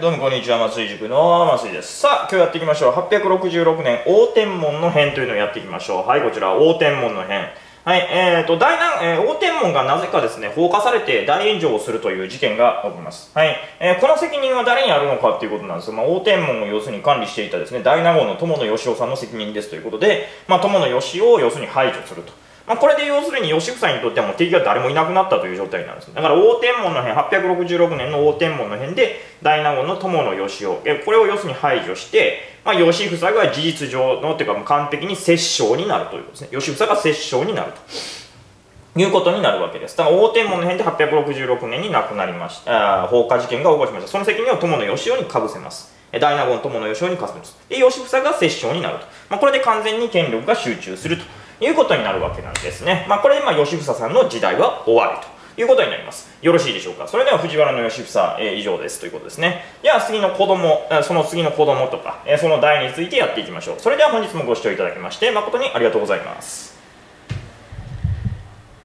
どうもこんにちは、松井塾の松井です。さあ、今日やっていきましょう。866年、応天門の変というのをやっていきましょう。はい、こちら、応天門の変。はい、応天門がなぜかですね、放火されて大炎上をするという事件が起きます。はい、この責任は誰にあるのかということなんですが、応天門を要するに管理していたですね、大納言の友野義雄さんの責任ですということで、友野義雄を要するに排除すると。これで要するに義房にとってはもう敵が誰もいなくなったという状態なんです。だから応天門の変、866年の応天門の変で大納言の友野義雄、これを要するに排除して、義房が事実上のというか完璧に摂政になるということですね。義房が摂政になるということになるわけです。だから応天門の変で866年に亡くなりました。放火事件が起こしました。その責任を友野義雄にかぶせます。大納言友野義雄にかぶせます。で、義房が摂政になると。これで完全に権力が集中するということになるわけなんですね。これで義房さんの時代は終わりということになります。よろしいでしょうか。それでは藤原の義房、以上ですということですね。では次の子供、その次の子供とか、その代についてやっていきましょう。それでは本日もご視聴いただきまして誠にありがとうございます。